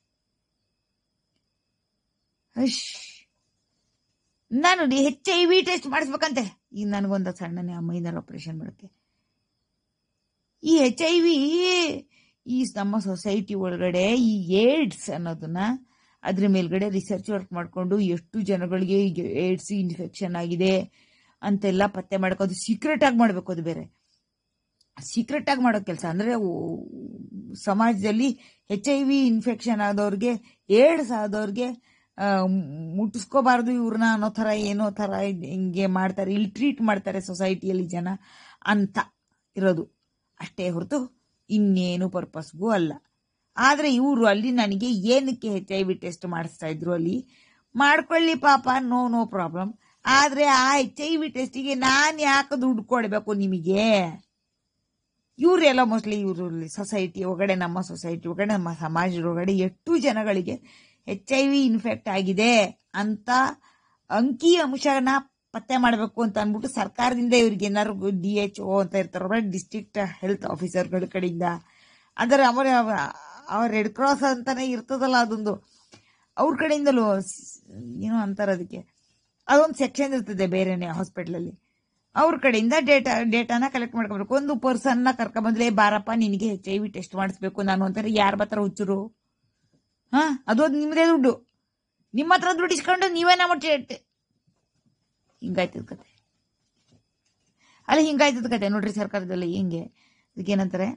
ಅಶ್ ನಾನು ಹೆಚ್ ಐ ವಿ ಟೆಸ್ಟ್ ಮಾಡಿಸ್ಬೇಕಂತೆ. ಈಗ ನನಗೊಂದು ಸಣ್ಣನೇ ಮೈನರ್ ಆಪರೇಷನ್ ಬರುತ್ತೆ. ಈ ಹೆಚ್ ಐ ವಿ ಈ ನಮ್ಮ ಸೊಸೈಟಿ ಒಳಗಡೆ ಈ ಏಡ್ಸ್ ಅನ್ನೋದನ್ನ ಅದ್ರ ಮೇಲ್ಗಡೆ ರಿಸರ್ಚ್ ವರ್ಕ್ ಮಾಡಿಕೊಂಡು ಎಷ್ಟು ಜನಗಳಿಗೆ ಏಡ್ಸ್ ಇನ್ಫೆಕ್ಷನ್ ಆಗಿದೆ ಅಂತೆಲ್ಲ ಪತ್ತೆ ಮಾಡ್ಕೋದು. ಸೀಕ್ರೆಟ್ ಆಗಿ ಮಾಡಬೇಕು, ಅದು ಬೇರೆ ಸೀಕ್ರೆಟ್ ಆಗಿ ಮಾಡೋ ಕೆಲಸ. ಅಂದರೆ ಸಮಾಜದಲ್ಲಿ ಹೆಚ್ ಐ ವಿ ಇನ್ಫೆಕ್ಷನ್ ಆದವ್ರಿಗೆ, ಏಡ್ಸ್ ಆದವ್ರಿಗೆ ಮುಟ್ಟಿಸ್ಕೋಬಾರ್ದು ಇವ್ರನ್ನ ಅನ್ನೋ ಥರ ಏನೋ ಥರ ಹಿಂಗೆ ಮಾಡ್ತಾರೆ, ಇಲ್ಲಿ ಟ್ರೀಟ್ ಮಾಡ್ತಾರೆ ಸೊಸೈಟಿಯಲ್ಲಿ ಜನ ಅಂತ ಇರೋದು ಅಷ್ಟೇ ಹೊರತು ಇನ್ನೇನು ಪರ್ಪಸ್ಗೂ ಅಲ್ಲ. ಆದರೆ ಇವರು ಅಲ್ಲಿ ನನಗೆ ಏನಕ್ಕೆ ಹೆಚ್ ಐ ವಿ ಟೆಸ್ಟ್ ಮಾಡಿಸ್ತಾ ಇದ್ರು, ಅಲ್ಲಿ ಮಾಡ್ಕೊಳ್ಳಿ ಪಾಪ, ನೋ ನೋ ಪ್ರಾಬ್ಲಮ್. ಆದರೆ ಆ ಹೆಚ್ ಐ ವಿ ಟೆಸ್ಟಿಗೆ ನಾನು ಯಾಕೆ ದುಡ್ಡು ಕೊಡಬೇಕು ನಿಮಗೆ? ಇವರೆಲ್ಲ ಮೋಸ್ಟ್ಲಿ ಇವರು ಸೊಸೈಟಿ ಒಳಗಡೆ, ನಮ್ಮ ಸೊಸೈಟಿ ಒಳಗಡೆ, ನಮ್ಮ ಸಮಾಜದ ಒಳಗಡೆ ಎಷ್ಟು ಜನಗಳಿಗೆ ಹೆಚ್ ಐ ವಿ ಇನ್ಫೆಕ್ಟ್ ಆಗಿದೆ ಅಂತ ಅಂಕಿ ಅಂಶನ ಪತ್ತೆ ಮಾಡಬೇಕು ಅಂತ ಅಂದ್ಬಿಟ್ಟು ಸರ್ಕಾರದಿಂದ ಇವ್ರಿಗೆ ಏನಾದ್ರು ಡಿ ಎಚ್ ಓ ಅಂತ ಇರ್ತಾರ, ಡಿಸ್ಟ್ರಿಕ್ಟ್ ಹೆಲ್ತ್ ಆಫೀಸರ್ಗಳ ಕಡೆಯಿಂದ, ಅಂದರೆ ಅವರ ಅವ್ರ ರೆಡ್ ಕ್ರಾಸ್ ಅಂತಾನೆ ಇರ್ತದಲ್ಲ ಅದೊಂದು, ಅವ್ರ ಕಡೆಯಿಂದಲೂ ಏನೋ ಅಂತಾರೆ ಅದಕ್ಕೆ, ಅದೊಂದು ಸೆಕ್ಷನ್ ಇರ್ತದೆ ಬೇರೆನೆ ಹಾಸ್ಪಿಟ್ಲಲ್ಲಿ. ಅವ್ರ ಕಡೆಯಿಂದ ಡೇಟಾ ಡೇಟಾನ ಕಲೆಕ್ಟ್ ಮಾಡ್ಕೋಬೇಕು. ಒಂದು ಪರ್ಸನ್ನ ಕರ್ಕೊಂಬಂದ್ರೆ, ಬಾರಪ್ಪ ನಿನಗೆ ಹೆಚ್ ಐ ವಿ ಟೆಸ್ಟ್ ಮಾಡಿಸ್ಬೇಕು ನಾನು ಅಂತಾರೆ. ಯಾರು ಬರ್ತಾರ ಹುಚ್ಚರು? ಹಾ, ಅದು ನಿಮ್ಮದೇ ದುಡ್ಡು, ನಿಮ್ಮ ಹತ್ರ ದುಡ್ಡು ಇಸ್ಕೊಂಡು ನೀವೇನ ಮಾಡಿ ಹಿಂಗಾಯ್ತದ ಕತೆ. ಅಲ್ಲಿ ಹಿಂಗಾಯ್ತದ ಕತೆ ನೋಡ್ರಿ ಸರ್ಕಾರದಲ್ಲಿ. ಹಿಂಗೆ ಇದಕ್ಕೇನಂತಾರೆ,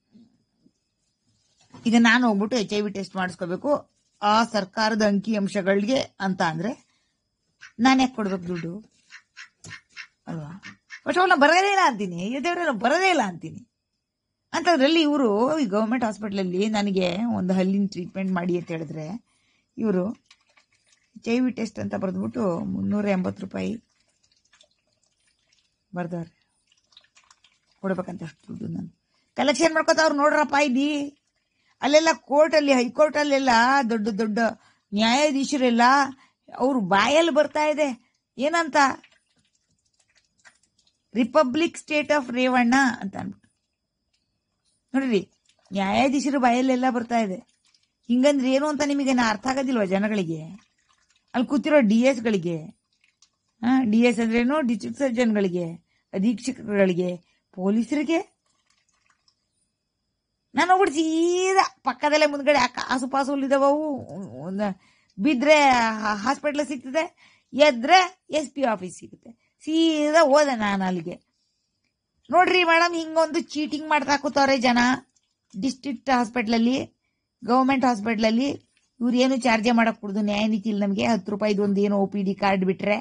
ಈಗ ನಾನು ಹೋಗ್ಬಿಟ್ಟು ಎಚ್ ಐ ವಿ ಟೆಸ್ಟ್ ಮಾಡಿಸ್ಕೋಬೇಕು ಆ ಸರ್ಕಾರದ ಅಂಕಿ ಅಂಶಗಳಿಗೆ ಅಂತ ಅಂದ್ರೆ ನಾನು ಯಾಕೆ ಕೊಡ್ಬೇಕು ದುಡ್ಡು ಅಲ್ವಾ? ಬಟ್ ಅವನ್ನ ಬರೋದೇ ಇಲ್ಲ ಅಂತೀನಿ, ದೇವ್ರ ಬರೋದೇ ಇಲ್ಲ ಅಂತೀನಿ. ಅಂತದ್ರಲ್ಲಿ ಇವರು ಈ ಗೌರ್ಮೆಂಟ್ ಹಾಸ್ಪಿಟ್ಲಲ್ಲಿ ನನಗೆ ಒಂದು ಹಲ್ಲಿನ ಟ್ರೀಟ್ಮೆಂಟ್ ಮಾಡಿ ಅಂತ ಹೇಳಿದ್ರೆ, ಇವರು ಎಚ್ ಐ ವಿ ಟೆಸ್ಟ್ ಅಂತ ಬರೆದ್ಬಿಟ್ಟು ಮುನ್ನೂರ ಎಂಬತ್ತು ರೂಪಾಯಿ ಬರ್ದವ್ರೆ, ಕೊಡ್ಬೇಕಂತ ಅಷ್ಟು ದುಡ್ಡು ನಾನು ಕಲೆಕ್ಷನ್ ಮಾಡ್ಕೋತಾವ್ರು ನೋಡ್ರಪ್ಪ. ಇಲ್ಲಿ ಅಲ್ಲೆಲ್ಲ ಕೋರ್ಟಲ್ಲಿ, ಹೈಕೋರ್ಟಲ್ಲೆಲ್ಲ ದೊಡ್ಡ ದೊಡ್ಡ ನ್ಯಾಯಾಧೀಶರೆಲ್ಲ ಅವ್ರು ಬಾಯಲ್ಲಿ ಬರ್ತಾ ಇದೆ ಏನಂತ, ರಿಪಬ್ಲಿಕ್ ಸ್ಟೇಟ್ ಆಫ್ ರೇವಣ್ಣ ಅಂತ ಅನ್ಬಿಟ್ಟು. ನೋಡ್ರಿ, ನ್ಯಾಯಾಧೀಶರು ಬಾಯಲ್ಲೆಲ್ಲ ಬರ್ತಾ ಇದೆ. ಹಿಂಗಂದ್ರೆ ಏನು ಅಂತ ನಿಮಗೆ ಅರ್ಥ ಆಗೋದಿಲ್ವ ಜನಗಳಿಗೆ? ಅಲ್ಲಿ ಕೂತಿರೋ ಡಿ ಎಸ್ಗಳಿಗೆ, ಹಾ ಡಿ ಎಸ್ ಅಂದ್ರೇನು, ಡಿಸ್ಟ್ರಿಕ್ಟ್ ಸರ್ಜನ್ಗಳಿಗೆ, ಅಧೀಕ್ಷಕರುಗಳಿಗೆ, ಪೊಲೀಸರಿಗೆ. ನಾನು ಹೋಗ್ಬಿಟ್ಟು ಸೀದಾ ಪಕ್ಕದಲ್ಲೇ ಮುಂದ್ಗಡೆ ಕಾಸು ಪಾಸು ಇದಾವವು, ಬಿದ್ರೆ ಹಾಸ್ಪಿಟ್ಲ್ ಸಿಗ್ತದೆ, ಎದ್ರೆ ಎಸ್ ಪಿ ಆಫೀಸ್ ಸಿಗುತ್ತೆ. ಸೀದಾ ಹೋದೆ ನಾನು ಅಲ್ಲಿಗೆ. ನೋಡ್ರಿ ಮೇಡಮ್, ಹಿಂಗೊಂದು ಚೀಟಿಂಗ್ ಮಾಡ್ತಾ ಕೂತವ್ರೆ ಜನ ಡಿಸ್ಟ್ರಿಕ್ಟ್ ಹಾಸ್ಪಿಟ್ಲಲ್ಲಿ, ಗೌರ್ಮೆಂಟ್ ಹಾಸ್ಪಿಟ್ಲಲ್ಲಿ. ಇವ್ರು ಏನು ಚಾರ್ಜೇ ಮಾಡಕ್ ಕೊಡುದು, ನ್ಯಾಯನೀತಿ ಇಲ್ಲ ನಮಗೆ. ಹತ್ತು ರೂಪಾಯಿದು ಒಂದು ಏನು ಒ ಪಿ ಡಿ ಕಾರ್ಡ್ ಬಿಟ್ರೆ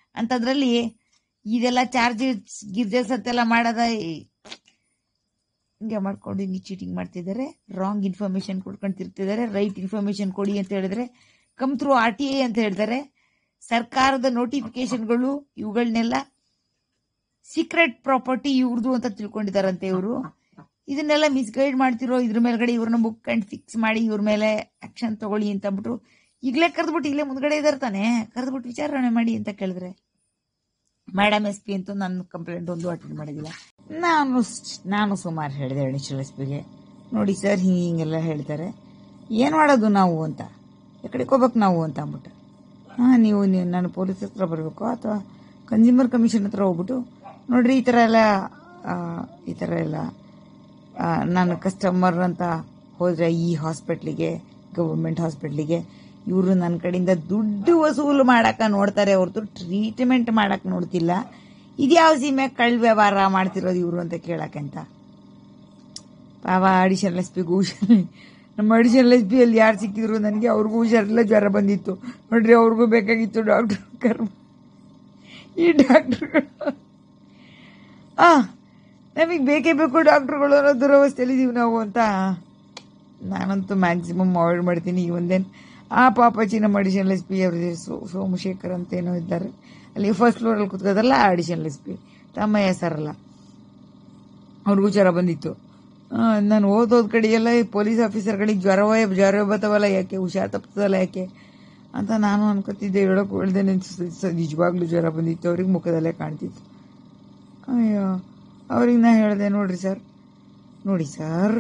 ಅಂತದ್ರಲ್ಲಿ ಇದೆಲ್ಲ ಚಾರ್ಜಸ್ ಗಿರ್ಜಸ್ ಅಂತೆಲ್ಲ ಮಾಡದ. ಹಿಂಗೆ ಮಾಡ್ಕೊಂಡು ಹಿಂಗೆ ಚೀಟಿಂಗ್ ಮಾಡ್ತಿದ್ದಾರೆ, ರಾಂಗ್ ಇನ್ಫಾರ್ಮೇಶನ್ ಕೊಡ್ಕೊಂಡು ತಿರ್ತಿದ್ದಾರೆ. ರೈಟ್ ಇನ್ಫಾರ್ಮೇಶನ್ ಕೊಡಿ ಅಂತ ಹೇಳಿದ್ರೆ come through R T I ಅಂತ ಹೇಳ್ತಾರೆ. ಸರ್ಕಾರದ ನೋಟಿಫಿಕೇಶನ್ಗಳು ಇವುಗಳನ್ನೆಲ್ಲ ಸೀಕ್ರೆಟ್ ಪ್ರಾಪರ್ಟಿ ಇವ್ರದು ಅಂತ ತಿಳ್ಕೊಂಡಿದಾರಂತೆ ಇವರು. ಇದನ್ನೆಲ್ಲ ಮಿಸ್ಗೈಡ್ ಮಾಡ್ತಿರೋ ಇದ್ರ ಮೇಲ್ಗಡೆ ಇವ್ರನ್ನ ಬುಕ್ ಅಂಡ್ ಫಿಕ್ಸ್ ಮಾಡಿ ಇವ್ರ ಮೇಲೆ ಆಕ್ಷನ್ ತಗೊಳ್ಳಿ ಅಂತ ಅಂದ್ಬಿಟ್ಟು ಈಗಲೇ ಕರೆದ್ಬಿಟ್ಟು ಈಗಲೇ ಮುಂದ್ಗಡೆ ಇದಾರೆ ತಾನೆ, ಕರೆದ್ಬಿಟ್ಟು ವಿಚಾರಣೆ ಮಾಡಿ ಅಂತ ಕೇಳಿದ್ರೆ ಮೇಡಮ್ ಎಸ್ ಪಿ ಅಂತೂ ನನ್ನ ಕಂಪ್ಲೇಂಟ್ ಒಂದು ಅಟೆಂಡ್ ಮಾಡಿದಿಲ್ಲ. ನಾನು ನಾನು ಸುಮಾರು ಹೇಳಿದೆ ಅಡಿಷನಲ್ ಎಸ್ ಪಿಗೆ, ನೋಡಿ ಸರ್ ಹಿಂಗೆ ಹಿಂಗೆಲ್ಲ ಹೇಳ್ತಾರೆ, ಏನು ಮಾಡೋದು ನಾವು ಅಂತ, ಎಕಡೆಗೆ ಹೋಗ್ಬೇಕು ನಾವು ಅಂತ ಅಂದ್ಬಿಟ್ಟು. ಹಾಂ ನೀವು ನೀವು ನಾನು ಪೊಲೀಸ್ ಹತ್ರ ಬರಬೇಕು ಅಥವಾ ಕನ್ಸ್ಯೂಮರ್ ಕಮಿಷನ್ ಹತ್ರ ಹೋಗ್ಬಿಟ್ಟು ನೋಡ್ರಿ ಈ ಥರ ಎಲ್ಲ ಈ ಥರ ಎಲ್ಲ ನಾನು ಕಸ್ಟಮರ್ ಅಂತ ಹೋದರೆ ಈ ಹಾಸ್ಪಿಟ್ಲಿಗೆ ಗೌರ್ಮೆಂಟ್ ಹಾಸ್ಪಿಟ್ಲಿಗೆ ಇವರು ನನ್ನ ಕಡೆಯಿಂದ ದುಡ್ಡು ವಸೂಲು ಮಾಡಕ್ಕೆ ನೋಡ್ತಾರೆ ಹೊರತು ಟ್ರೀಟ್ಮೆಂಟ್ ಮಾಡಕ್ಕೆ ನೋಡ್ತಿಲ್ಲ. ಇದ್ಯಾವ ಸೀಮೆ ಕಳ್ ವ್ಯವಹಾರ ಮಾಡ್ತಿರೋದು ಇವರು ಅಂತ ಕೇಳಕ್ಕೆ ಅಂತ. ಪಾವ ಅಡಿಷನಲ್ ಎಸ್ ಪಿಗೂ ಹುಷಾರಿ, ನಮ್ಮ ಅಡಿಷನಲ್ ಎಸ್ ಪಿ ಅಲ್ಲಿ ಯಾರು ಸಿಕ್ಕಿದ್ರು ನನಗೆ, ಅವ್ರಿಗೂ ಹುಷಾರಿಲ್ಲ, ಜ್ವರ ಬಂದಿತ್ತು ನೋಡ್ರಿ, ಅವ್ರಿಗೂ ಬೇಕಾಗಿತ್ತು ಡಾಕ್ಟರ್ ಕರ್ಮ. ಈ ಡಾಕ್ಟರ್ಗಳು ಆ ನಮಗೆ ಬೇಕೇ ಬೇಕು ಡಾಕ್ಟರ್ಗಳು ಅನ್ನೋ ದುರವಸ್ಥೆಯಲ್ಲಿದ್ದೀವಿ ನಾವು ಅಂತ ನಾನಂತೂ ಮ್ಯಾಕ್ಸಿಮಮ್ ಅವಾಯ್ಡ್ ಮಾಡ್ತೀನಿ. ಈ ಒಂದೇನು ಆ ಪಾಪಾಚಿ ನಮ್ಮ ಅಡಿಷನಲ್ ಎಸ್ ಪಿ ಅವ್ರದ್ದು ಸೋ ಸೋಮಶೇಖರ್ ಅಂತ ಏನೋ ಇದ್ದಾರೆ ಅಲ್ಲಿ ಫಸ್ಟ್ ಫ್ಲೋರಲ್ಲಿ ಕೂತ್ಕೋದಲ್ಲ, ಆ additional S P Thammayya sir ಅಲ್ಲ, ಅವ್ರಿಗೂ ಜ್ವರ ಬಂದಿತ್ತು. ನಾನು ಓದೋದ್ ಕಡೆಗೆಲ್ಲ ಪೊಲೀಸ್ ಆಫೀಸರ್ಗಳಿಗೆ ಜ್ವರವೇ ಜ್ವರ ಬರ್ತವಲ್ಲ ಯಾಕೆ, ಹುಷಾರ್ ತಪ್ತದಲ್ಲ ಯಾಕೆ ಅಂತ ನಾನು ಅನ್ಕೋತಿದ್ದೆ. ಹೇಳೋಕೆ ಹೇಳ್ದೆ ನಿಜವಾಗ್ಲೂ ಜ್ವರ ಬಂದಿತ್ತು, ಅವ್ರಿಗೆ ಮುಖದಲ್ಲೇ ಕಾಣ್ತಿತ್ತು. ಅಯ್ಯೋ ಅವ್ರಿಗೆ ನಾ ಹೇಳಿದೆ, ನೋಡ್ರಿ ಸರ್ ನೋಡಿ sir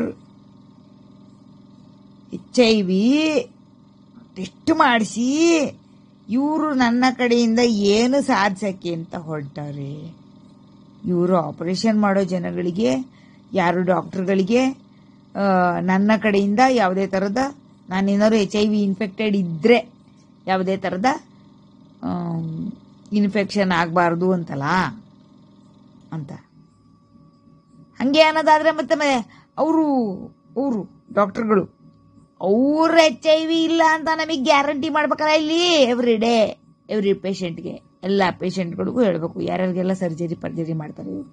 H I V test ಮಾಡಿಸಿ ಇವರು ನನ್ನ ಕಡೆಯಿಂದ ಏನು ಸಾಧಿಸಕ್ಕೆ ಅಂತ ಹೊರಟಾರೆ. ಇವರು ಆಪರೇಷನ್ ಮಾಡೋ ಜನಗಳಿಗೆ, ಯಾರು ಡಾಕ್ಟರ್ಗಳಿಗೆ ನನ್ನ ಕಡೆಯಿಂದ ಯಾವುದೇ ಥರದ ನಾನೇನಾದ್ರು ಎಚ್ ಐ ವಿ ಇನ್ಫೆಕ್ಟೆಡ್ ಇದ್ದರೆ ಯಾವುದೇ ಥರದ ಇನ್ಫೆಕ್ಷನ್ ಆಗಬಾರ್ದು ಅಂತಲ್ಲ ಅಂತ. ಹಂಗೆ ಅನ್ನೋದಾದರೆ ಮತ್ತೆ ಅವರು ಅವರು ಡಾಕ್ಟರ್ಗಳು ಅವ್ರ ಎಚ್ ಐ ವಿ ಇಲ್ಲ ಅಂತ ನಮಗೆ ಗ್ಯಾರಂಟಿ ಮಾಡ್ಬೇಕಲ್ಲ ಇಲ್ಲಿ ಎವ್ರಿ ಡೇ ಎವ್ರಿ ಪೇಷಂಟ್ಗೆ, ಎಲ್ಲ ಪೇಷಂಟ್ಗಳಿಗೂ ಹೇಳಬೇಕು ಯಾರ್ಯಾರಿಗೆಲ್ಲ ಸರ್ಜರಿ ಪರ್ಜರಿ ಮಾಡ್ತಾರೆ ಇವರು.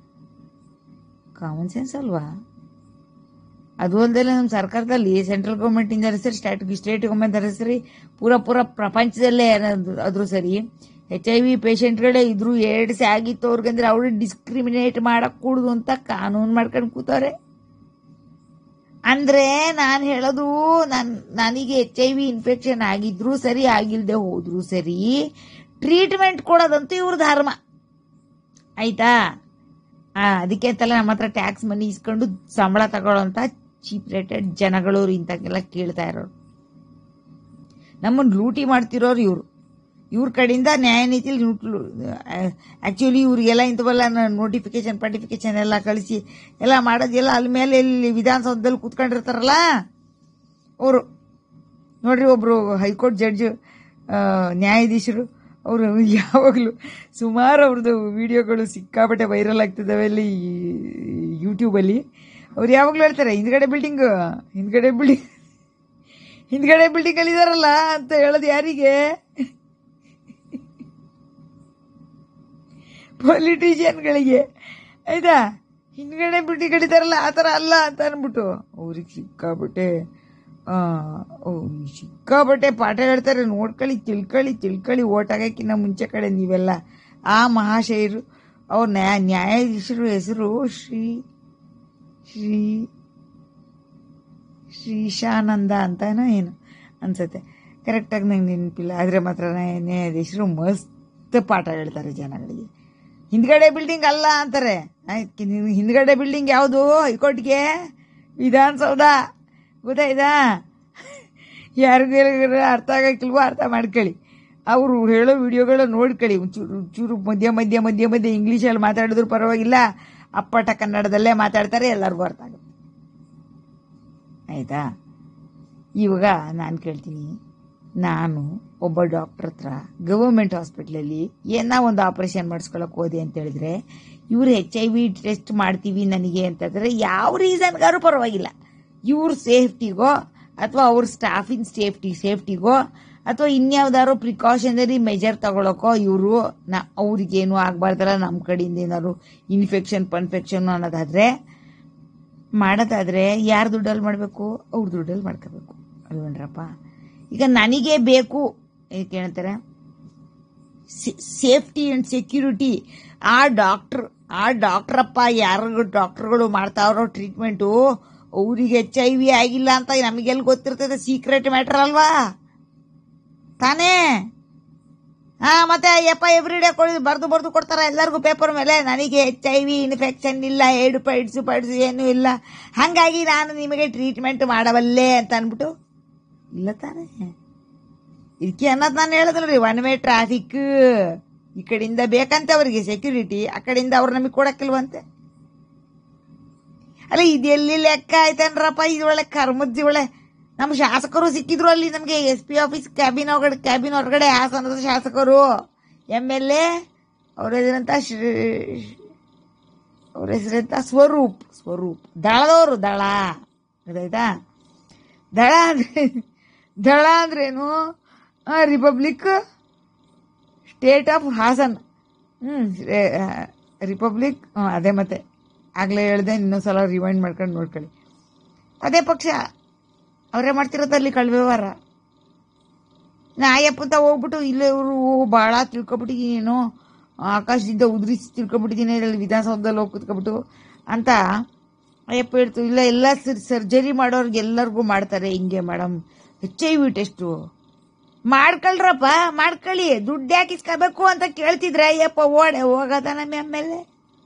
ಕಾಮನ್ ಸೆನ್ಸ್ ಅಲ್ವಾ? ಅದು ಅಲ್ಲದೆ ನಮ್ಮ ಸರ್ಕಾರದಲ್ಲಿ ಸೆಂಟ್ರಲ್ ಗೌರ್ಮೆಂಟಿಂದ ಸರಿ, ಸ್ಟೇಟ್ ಸ್ಟೇಟ್ ಗೌರ್ಮೆಂಟ್ ಸರಿ, ಪೂರ ಪೂರ ಪ್ರಪಂಚದಲ್ಲೇ ಆದ್ರೂ ಸರಿ ಎಚ್ ಐ ವಿ ಪೇಷಂಟ್ಗಳೇ ಇದ್ರು ಏಡ್ಸ್ ಆಗಿತ್ತು ಅವ್ರಿಗಂದ್ರೆ ಅವ್ರಿಗೆ ಡಿಸ್ಕ್ರಿಮಿನೇಟ್ ಮಾಡಕ್ ಕೂಡುದು ಅಂತ ಕಾನೂನು ಮಾಡ್ಕೊಂಡು ಕೂತವ್ರೆ. ಅಂದ್ರೆ ನಾನು ಹೇಳೋದು, ನನ್ ನನಗೆ ಎಚ್ ಐ ವಿ ಇನ್ಫೆಕ್ಷನ್ ಆಗಿದ್ರು ಸರಿ, ಆಗಿಲ್ದೆ ಹೋದ್ರು ಸರಿ, ಟ್ರೀಟ್ಮೆಂಟ್ ಕೊಡೋದಂತೂ ಇವ್ರ ಧರ್ಮ ಆಯ್ತಾ. ಆ ಅದಕ್ಕೆ ಅಂತಲ್ಲ ನಮ್ಮ ಹತ್ರ ಟ್ಯಾಕ್ಸ್ ಮನಿ ಇಸ್ಕೊಂಡು ಸಂಬಳ ತಗೊಳ್ಳೋಂತ ಚೀಪ್ ರೇಟೆಡ್ ಜನಗಳು ಇಂಥಕ್ಕೆಲ್ಲ ಕೇಳ್ತಾ ಇರೋರು, ನಮ್ಮನ್ನು ಲೂಟಿ ಮಾಡ್ತಿರೋರು ಇವರು. ಇವ್ರ ಕಡೆಯಿಂದ ನ್ಯಾಯ ನೀತಿಲಿ ಆಕ್ಚುಲಿ ಇವ್ರಿಗೆಲ್ಲ ಇಂಥವೆಲ್ಲ ನೋಟಿಫಿಕೇಶನ್ ಪರ್ಟಿಫಿಕೇಶನ್ ಎಲ್ಲ ಕಳಿಸಿ ಎಲ್ಲ ಮಾಡೋದೆಲ್ಲ ಅಲ್ಲಿ ಮೇಲೆ ಇಲ್ಲಿ ವಿಧಾನಸೌಧದಲ್ಲಿ ಕೂತ್ಕೊಂಡಿರ್ತಾರಲ್ಲ ಅವರು. ನೋಡ್ರಿ ಒಬ್ರು ಹೈಕೋರ್ಟ್ ಜಡ್ಜ್ ನ್ಯಾಯಾಧೀಶರು ಅವರು ಯಾವಾಗಲೂ ಸುಮಾರು ಅವ್ರದ್ದು ವಿಡಿಯೋಗಳು ಸಿಕ್ಕಾಪಟ್ಟೆ ವೈರಲ್ ಆಗ್ತಿದ್ದಾವೆ ಅಲ್ಲಿ ಯೂಟ್ಯೂಬಲ್ಲಿ. ಅವ್ರು ಯಾವಾಗಲೂ ಹೇಳ್ತಾರೆ, ಹಿಂದ್ಗಡೆ ಬಿಲ್ಡಿಂಗ್ ಹಿಂದ್ಗಡೆ ಬಿಲ್ಡಿಂಗ್ ಹಿಂದ್ಗಡೆ ಬಿಲ್ಡಿಂಗಲ್ಲಿ ಇದಾರಲ್ಲ ಅಂತ ಹೇಳೋದು ಯಾರಿಗೆ? ಪೊಲಿಟಿಷಿಯನ್ಗಳಿಗೆ ಆಯ್ತಾ. ಹಿಂದ್ಗಡೆ ಬಿಲ್ಡಿಂಗ್ ಇದಾರಲ್ಲ ಆ ಥರ ಅಲ್ಲ ಅಂತ ಅಂದ್ಬಿಟ್ಟು ಅವ್ರಿಗೆ ಸಿಕ್ಕಾಪಟ್ಟೆ ಸಿಕ್ಕಾಪಟ್ಟೆ ಪಾಠ ಹೇಳ್ತಾರೆ. ನೋಡ್ಕೊಳ್ಳಿ, ತಿಳ್ಕೊಳ್ಳಿ ತಿಳ್ಕೊಳ್ಳಿ ಓಟ್ ಹಾಕಕ್ಕಿಂತ ಮುಂಚೆ ಕಡೆ ನೀವೆಲ್ಲ. ಆ ಮಹಾಶಯರು ಅವ್ರ ನ್ಯಾಯ ನ್ಯಾಯಾಧೀಶರು ಹೆಸರು ಶ್ರೀ ಶ್ರೀ ಶ್ರೀಶಾನಂದ ಅಂತನೋ ಏನು ಅನ್ಸುತ್ತೆ, ಕರೆಕ್ಟಾಗಿ ನಂಗೆ ನೆನಪಿಲ್ಲ. ಆದರೆ ಮಾತ್ರ ನ್ಯಾಯಾಧೀಶರು ಮಸ್ತ್ ಪಾಠ ಹೇಳ್ತಾರೆ ಜನಗಳಿಗೆ. ಹಿಂದ್ಗಡೆ ಬಿಲ್ಡಿಂಗ್ ಅಲ್ಲ ಅಂತಾರೆ. ಹಿಂದ್ಗಡೆ ಬಿಲ್ಡಿಂಗ್ ಯಾವುದು? ಹೈಕೋರ್ಟ್ಗೆ ವಿಧಾನಸೌಧ, ಗೊತ್ತಾಯ್ತಾ? ಯಾರಿಗೂ ಅರ್ಥ ಆಗಕ್ಕಿಲ್ವೋ ಅರ್ಥ ಮಾಡ್ಕೊಳ್ಳಿ. ಅವರು ಹೇಳೋ ವಿಡಿಯೋಗಳು ನೋಡ್ಕೊಳ್ಳಿ. ಚೂರು ಚೂರು ಮಧ್ಯ ಮಧ್ಯ ಮಧ್ಯ ಮಧ್ಯ ಇಂಗ್ಲೀಷಲ್ಲಿ ಮಾತಾಡಿದ್ರು ಪರವಾಗಿಲ್ಲ, ಅಪ್ಪಟ ಕನ್ನಡದಲ್ಲೇ ಮಾತಾಡ್ತಾರೆ, ಎಲ್ಲರಿಗೂ ಅರ್ಥ ಆಗುತ್ತೆ ಆಯ್ತಾ. ಇವಾಗ ನಾನು ಕೇಳ್ತೀನಿ, ನಾನು ಒಬ್ಬ ಡಾಕ್ಟರ್ ಹತ್ರ ಗವರ್ಮೆಂಟ್ ಹಾಸ್ಪಿಟ್ಲಲ್ಲಿ ಏನೋ ಒಂದು ಆಪರೇಷನ್ ಮಾಡಿಸ್ಕೊಳಕ್ಕೆ ಹೋದೆ ಅಂತ ಹೇಳಿದ್ರೆ ಇವ್ರು ಎಚ್ ಐ ವಿ ಟೆಸ್ಟ್ ಮಾಡ್ತೀವಿ ನನಗೆ ಅಂತಂದರೆ ಯಾವ ರೀಸನ್ಗಾರು ಪರವಾಗಿಲ್ಲ, ಇವ್ರ ಸೇಫ್ಟಿಗೋ ಅಥವಾ ಅವ್ರ ಸ್ಟಾಫಿನ ಸೇಫ್ಟಿ ಸೇಫ್ಟಿಗೋ ಅಥವಾ ಇನ್ಯಾವ್ದಾದ್ರು ಪ್ರಿಕಾಷನರಿ ಮೆಜರ್ ತಗೊಳಕೋ ಇವರು ನಾ ಅವ್ರಿಗೇನು ಆಗಬಾರ್ದಲ್ಲ ನಮ್ಮ ಕಡೆಯಿಂದ ಏನಾದ್ರು ಇನ್ಫೆಕ್ಷನ್ ಪನ್ಫೆಕ್ಷನ್ ಅನ್ನೋದಾದರೆ ಮಾಡೋದಾದ್ರೆ ಯಾರು ದುಡ್ಡಲ್ಲಿ ಮಾಡಬೇಕು? ಅವ್ರ ದುಡ್ಡಲ್ಲಿ ಮಾಡ್ಕೋಬೇಕು ಅಲ್ವೇನ್ರಪ್ಪ? ಈಗ ನನಗೆ ಬೇಕು ಏಕೆ ಹೇಳ್ತಾರೆ, ಸೇಫ್ಟಿ ಅಂಡ್ ಸೆಕ್ಯೂರಿಟಿ. ಆ ಡಾಕ್ಟರ್ ಆ ಡಾಕ್ಟ್ರಪ್ಪ ಯಾರು ಡಾಕ್ಟರ್ಗಳು ಮಾಡ್ತಾವ್ರೋ ಟ್ರೀಟ್ಮೆಂಟು, ಅವ್ರಿಗೆ ಎಚ್ ಐ ವಿ ಆಗಿಲ್ಲ ಅಂತ ನಮಗೆಲ್ಲಿ ಗೊತ್ತಿರ್ತದೆ? ಸೀಕ್ರೆಟ್ ಮ್ಯಾಟರ್ ಅಲ್ವಾ ತಾನೇ? ಹಾ, ಮತ್ತೆ ಯಪ್ಪ ಎವ್ರಿ ಡೇ ಕೊಡಿ ಬರ್ದು ಬರ್ದು ಕೊಡ್ತಾರ ಎಲ್ಲರಿಗೂ ಪೇಪರ್ ಮೇಲೆ, ನನಗೆ ಎಚ್ ಐ ವಿ ಇನ್ಫೆಕ್ಷನ್ ಇಲ್ಲ, ಏಡು ಪೈಡ್ಸು ಪೈಡ್ಸು ಏನೂ ಇಲ್ಲ, ಹಾಗಾಗಿ ನಾನು ನಿಮಗೆ ಟ್ರೀಟ್ಮೆಂಟ್ ಮಾಡಬಲ್ಲೆ ಅಂತ ಅಂದ್ಬಿಟ್ಟು ಇಲ್ಲ ತಾನೇ? ಇದಕ್ಕೆ ಅನ್ನೋದು ನಾನು ಹೇಳಿದ್ರಿ, ಒನ್ ವೇ ಟ್ರಾಫಿಕ್. ಈ ಕಡೆಯಿಂದ ಬೇಕಂತೆ ಅವರಿಗೆ ಸೆಕ್ಯೂರಿಟಿ, ಆ ಕಡೆಯಿಂದ ಅವ್ರು ನಮಗೆ ಕೊಡಕ್ಕಿಲ್ವಂತೆ. ಅಲ್ಲ ಇದೆಲ್ಲಿ ಲೆಕ್ಕ ಆಯ್ತೇನ್ರಪ್ಪ? ಇದೊಳ್ಳೆ ಕರ್ಮಜ್ಜಿ ಒಳ್ಳೆ. ನಮ್ಮ ಶಾಸಕರು ಸಿಕ್ಕಿದ್ರು ಅಲ್ಲಿ ನಮಗೆ, ಎಸ್ ಪಿ ಆಫೀಸ್ ಕ್ಯಾಬಿನ್ ಹೊರಗಡೆ ಕ್ಯಾಬಿನ್ ಹೊರಗಡೆ ಹಾಸನದ ಶಾಸಕರು, ಎಮ್ ಎಲ್ ಎ ಅವ್ರ ಹೆಸರಂತ ಅವ್ರ ಹೆಸರಂತ ಸ್ವರೂಪ್ ಸ್ವರೂಪ್ ದಳದವರು. ದಳ ಗೊತ್ತಾಯ್ತಾ? ದಳ ಅಂದ್ರೆ ದಳ ಅಂದ್ರೇನು? Republic state of Hassan. Hmm republic ಅದೇ. ಮತ್ತೆ ಆಗ್ಲೇ ಹೇಳ್ದೆ, ಇನ್ನೊಂದ್ಸಲ ರಿವೈಂಡ್ ಮಾಡ್ಕೊಂಡು ನೋಡ್ಕೊಳ್ಳಿ. ಅದೇ ಪಕ್ಷ ಅವರೇ ಮಾಡ್ತಿರೋದಲ್ಲಿ ಕಳ್ವ್ಯವಹಾರ. ನಾಯಪ್ಪಂತ ಹೋಗ್ಬಿಟ್ಟು ಇಲ್ಲೇ ಇವರು ಭಾಳ ತಿಳ್ಕೊಬಿಟ್ಟಿದ್ದೀನೇನು, ಆಕಾಶದಿಂದ ಉದುರಿಸಿ ತಿಳ್ಕೊಬಿಟ್ಟಿದ್ದೀನಿ ಇಲ್ಲಿ ವಿಧಾನಸೌಧದಲ್ಲಿ ಹೋಗಿ ಕುತ್ಕೊಬಿಟ್ಟು ಅಂತ ಅಯ್ಯಪ್ಪ ಹೇಳ್ತು. ಇಲ್ಲ, ಎಲ್ಲ ಸರ್ಜರಿ ಮಾಡೋರ್ಗೆ ಎಲ್ಲರಿಗೂ ಮಾಡ್ತಾರೆ ಹಿಂಗೆ madam, H I V test ಮಾಡ್ಕೊಳ್ರಪ್ಪ, ಮಾಡ್ಕೊಳ್ಳಿ, ದುಡ್ಡು ಯಾಕೆ ಇಸ್ಕೋಬೇಕು ಅಂತ ಕೇಳ್ತಿದ್ರೆ ಅಯ್ಯಪ್ಪ ಓಡೆ ಹೋಗದ ನಮ್ಮ ಎಮ್ ಎಲ್ ಎ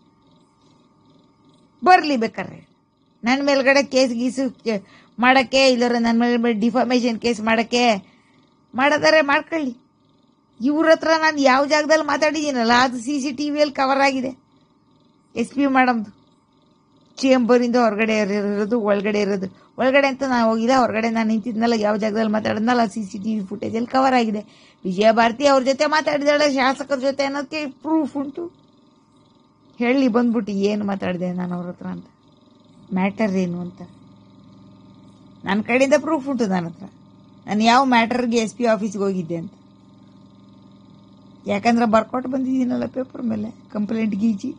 ಬರಲಿ. ಬೇಕಾರೆ ನನ್ನ ಮೇಲ್ಗಡೆ ಕೇಸ್ ಗೀಸು ಮಾಡೋಕ್ಕೆ, ಇಲ್ಲರ ನನ್ನ ಮೇಲೆ ಡಿಫಾಮೇಷನ್ ಕೇಸ್ ಮಾಡೋಕ್ಕೆ ಮಾಡೋದಾರೆ ಮಾಡ್ಕೊಳ್ಳಿ. ಇವ್ರ ಹತ್ರ ನಾನು ಯಾವ ಜಾಗದಲ್ಲಿ ಮಾತಾಡಿದ್ದೀನಲ್ಲ ಅದು ಸಿ ಸಿ ಟಿ ವಿಯಲ್ಲಿ ಕವರ್ ಆಗಿದೆ. ಎಸ್ ಪಿ ಮೇಡಮ್ದು ಚೇಂಬರಿಂದ ಹೊರಗಡೆ ಇರೋದು, ಒಳಗಡೆ ಇರೋದು. ಒಳಗಡೆ ಅಂತ ನಾನು ಹೋಗಿಲ್ಲ, ಹೊರಗಡೆ ನಾನು ನಿಂತಿದ್ನಲ್ಲ, ಯಾವ ಜಾಗದಲ್ಲಿ ಮಾತಾಡಿದ್ನಲ್ಲ ಸಿ ಸಿ ಟಿ ವಿ ಫುಟೇಜಲ್ಲಿ ಕವರ್ ಆಗಿದೆ. ವಿಜಯ ಭಾರತಿ ಅವ್ರ ಜೊತೆ ಮಾತಾಡಿದಾಳೆ, ಶಾಸಕರ ಜೊತೆ ಅನ್ನೋದಕ್ಕೆ ಪ್ರೂಫ್ ಉಂಟು. ಹೇಳಿ ಬಂದ್ಬಿಟ್ಟು ಏನು ಮಾತಾಡಿದೆ ನಾನು ಅವ್ರ ಹತ್ರ ಅಂತ, ಮ್ಯಾಟರ್ ಏನು ಅಂತ. ನನ್ನ ಕಡೆಯಿಂದ ಪ್ರೂಫ್ ಉಂಟು ನನ್ನ ಹತ್ರ, ನಾನು ಯಾವ ಮ್ಯಾಟರ್ಗೆ ಎಸ್ ಪಿ ಆಫೀಸ್ಗೆ ಹೋಗಿದ್ದೆ ಅಂತ. ಯಾಕಂದ್ರೆ ಬರ್ಕೊಟ್ಟು ಬಂದಿದ್ದೀನಲ್ಲ ಪೇಪರ್ ಮೇಲೆ ಕಂಪ್ಲೇಂಟ್ ಗೀಜಿ.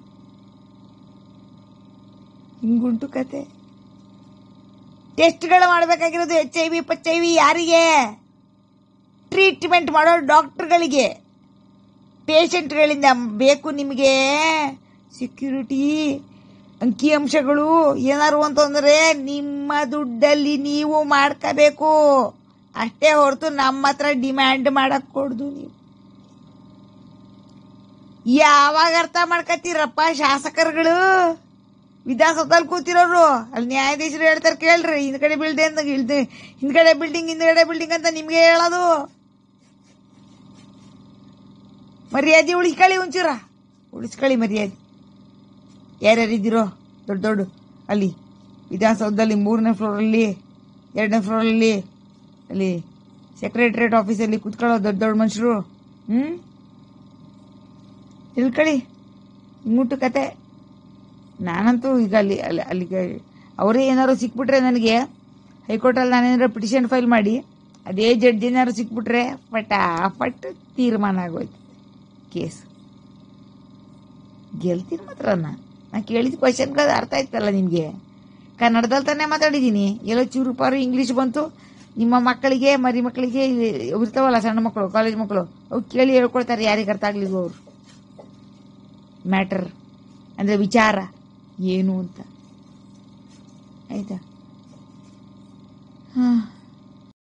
ಹಿಂಗುಂಟು ಕತೆ. ಟೆಸ್ಟ್ಗಳು ಮಾಡಬೇಕಾಗಿರೋದು H I V H I V ಯಾರಿಗೆ? ಟ್ರೀಟ್ಮೆಂಟ್ ಮಾಡೋ ಡಾಕ್ಟರ್ಗಳಿಗೆ. ಪೇಷಂಟ್ಗಳಿಂದ ಬೇಕು ನಿಮಗೆ ಸೆಕ್ಯೂರಿಟಿ, ಅಂಕಿಅಂಶಗಳು ಏನಾರು ಅಂತಂದರೆ ನಿಮ್ಮ ದುಡ್ಡಲ್ಲಿ ನೀವು ಮಾಡ್ಕೋಬೇಕು ಅಷ್ಟೇ ಹೊರತು ನಮ್ಮ ಹತ್ರ ಡಿಮ್ಯಾಂಡ್ ಮಾಡಕ್ ಕೊಡ್ದು. ನೀವು ಯಾವಾಗ ಅರ್ಥ ಮಾಡ್ಕೊತೀರಪ್ಪ ಶಾಸಕರುಗಳು? ವಿಧಾನಸೌಧದಲ್ಲಿ ಕೂತಿರೋರು, ಅಲ್ಲಿ ನ್ಯಾಯಾಧೀಶರು ಹೇಳ್ತಾರೆ ಕೇಳ್ರಿ, ಹಿಂದ್ಗಡೆ ಬಿಲ್ಡಿಂಗ್ ಅಂತ ಇಳ್ದೆ ಹಿಂದ್ಗಡೆ ಬಿಲ್ಡಿಂಗ್ ಹಿಂದ್ಗಡೆ ಬಿಲ್ಡಿಂಗ್ ಅಂತ ನಿಮ್ಗೆ ಹೇಳೋದು. ಮರ್ಯಾದೆ ಉಳಿಸ್ಕೊಳ್ಳಿ, ಒಂಚೂರ ಉಳಿಸ್ಕೊಳ್ಳಿ ಮರ್ಯಾದೆ. ಯಾರ್ಯಾರಿದ್ದೀರೋ ದೊಡ್ಡ ದೊಡ್ಡ ಅಲ್ಲಿ ವಿಧಾನಸೌಧದಲ್ಲಿ ಮೂರನೇ ಫ್ಲೋರಲ್ಲಿ, ಎರಡನೇ ಫ್ಲೋರಲ್ಲಿ, ಅಲ್ಲಿ ಸೆಕ್ರೆಟ್ರಿಯೇಟ್ ಆಫೀಸಲ್ಲಿ ಕೂತ್ಕೊಳ್ಳೋ ದೊಡ್ಡ ದೊಡ್ಡ ಮನುಷ್ಯರು, ಹ್ಞೂ ತಿಳ್ಕೊಳ್ಳಿ. ಹಿಂಗುಂಟು ಕತೆ. ನಾನಂತೂ ಈಗ ಅಲ್ಲಿ ಅಲ್ಲಿ ಅಲ್ಲಿಗೆ ಅವರೇ ಏನಾದ್ರು ಸಿಕ್ಬಿಟ್ರೆ ನನಗೆ ಹೈಕೋರ್ಟಲ್ಲಿ ನಾನೇನಾದ್ರು ಪಿಟಿಷನ್ ಫೈಲ್ ಮಾಡಿ ಅದೇ ಜಡ್ಜ್ ಏನಾದ್ರು ಸಿಕ್ಬಿಟ್ರೆ ಫಟಾಫಟ್ ತೀರ್ಮಾನ ಆಗೋಯ್ತು ಕೇಸ್. ಗೆಲ್ತೀನಿ ಮಾತ್ರ. ನಾನು ಕೇಳಿದ ಕ್ವಶನ್ಗೆ ಅದು ಅರ್ಥ ಆಯ್ತಲ್ಲ ನಿಮಗೆ? ಕನ್ನಡದಲ್ಲಿ ತಾನೇ ಮಾತಾಡಿದ್ದೀನಿ, ಎಲ್ಲೋ ಚೂರು ಪಾರು ಇಂಗ್ಲೀಷ್ ಬಂತು. ನಿಮ್ಮ ಮಕ್ಕಳಿಗೆ, ಮರಿ ಮಕ್ಕಳಿಗೆ ಇರ್ತಾವಲ್ಲ ಸಣ್ಣ ಮಕ್ಕಳು, ಕಾಲೇಜ್ ಮಕ್ಕಳು, ಅವು ಕೇಳಿ ಹೇಳ್ಕೊಳ್ತಾರೆ ಯಾರಿಗೆ ಅರ್ಥ ಆಗ್ಲಿಲ್ವೋ ಅವರು ಮ್ಯಾಟರ್ ಅಂದರೆ ವಿಚಾರ ಏನು ಅಂತ. ಆಯಿತಾ? ಹಾಂ.